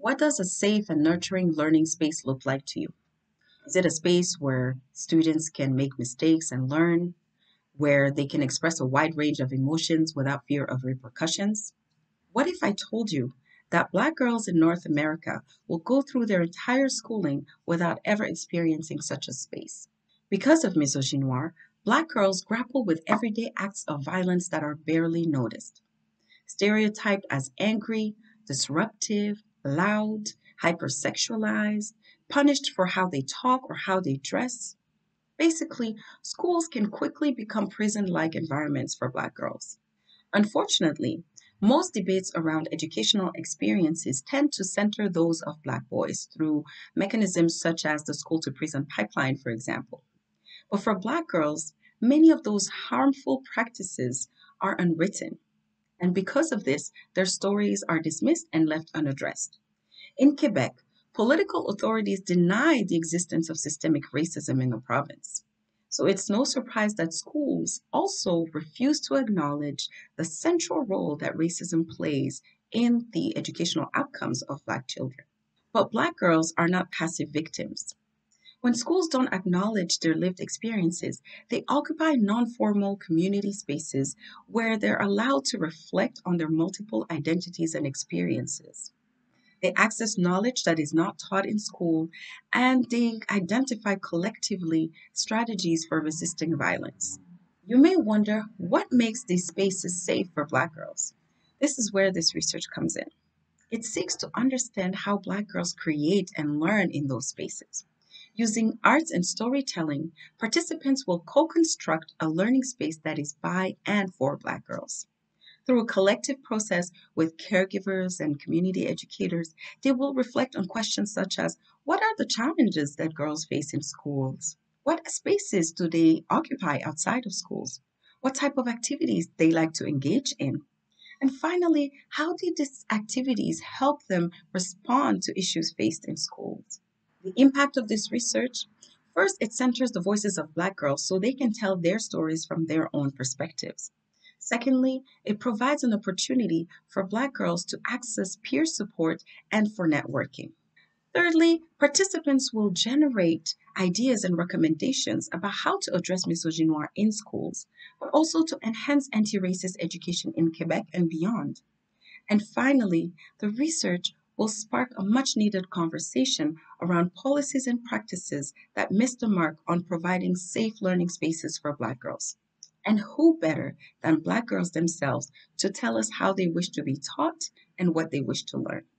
What does a safe and nurturing learning space look like to you? Is it a space where students can make mistakes and learn, where they can express a wide range of emotions without fear of repercussions? What if I told you that Black girls in North America will go through their entire schooling without ever experiencing such a space? Because of misogynoir, Black girls grapple with everyday acts of violence that are barely noticed. Stereotyped as angry, disruptive, loud, hypersexualized, punished for how they talk or how they dress. Basically, schools can quickly become prison like environments for Black girls. Unfortunately, most debates around educational experiences tend to center those of Black boys through mechanisms such as the school to prison pipeline, for example. But for Black girls, many of those harmful practices are unwritten, and because of this, their stories are dismissed and left unaddressed. In Quebec, political authorities deny the existence of systemic racism in the province. So it's no surprise that schools also refuse to acknowledge the central role that racism plays in the educational outcomes of Black children. But Black girls are not passive victims. When schools don't acknowledge their lived experiences, they occupy non formal community spaces where they're allowed to reflect on their multiple identities and experiences. They access knowledge that is not taught in school, and they identify collectively strategies for resisting violence. You may wonder what makes these spaces safe for Black girls. This is where this research comes in. It seeks to understand how Black girls create and learn in those spaces. Using arts and storytelling, participants will co construct a learning space that is by and for Black girls. Through a collective process with caregivers and community educators, they will reflect on questions such as what are the challenges that girls face in schools? What spaces do they occupy outside of schools? What type of activities they like to engage in? And finally, how did these activities help them respond to issues faced in schools? The impact of this research, first, it centers the voices of Black girls so they can tell their stories from their own perspectives. Secondly, it provides an opportunity for Black girls to access peer support and for networking. Thirdly, participants will generate ideas and recommendations about how to address misogynoir in schools, but also to enhance anti racist education in Quebec and beyond. And finally, the research will spark a much needed conversation around policies and practices that miss the mark on providing safe learning spaces for Black girls. And who better than Black girls themselves to tell us how they wish to be taught and what they wish to learn?